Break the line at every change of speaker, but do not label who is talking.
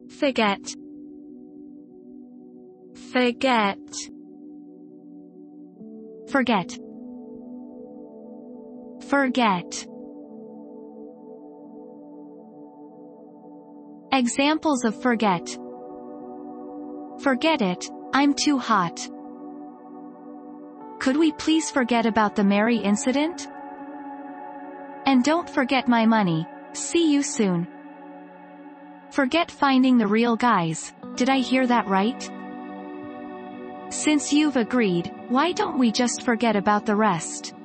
Forget. Forget.
Forget. Forget. Examples of forget. Forget it, I'm too hot. Could we please forget about the Mary incident? And don't forget my money, see you soon. Forget finding the real guys, did I hear that right? Since you've agreed, why don't we just forget about the rest?